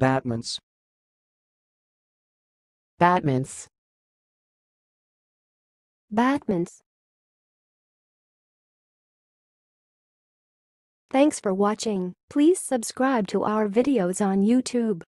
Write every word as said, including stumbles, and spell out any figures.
battements, battements, battements. Thanks for watching. Please subscribe to our videos on YouTube.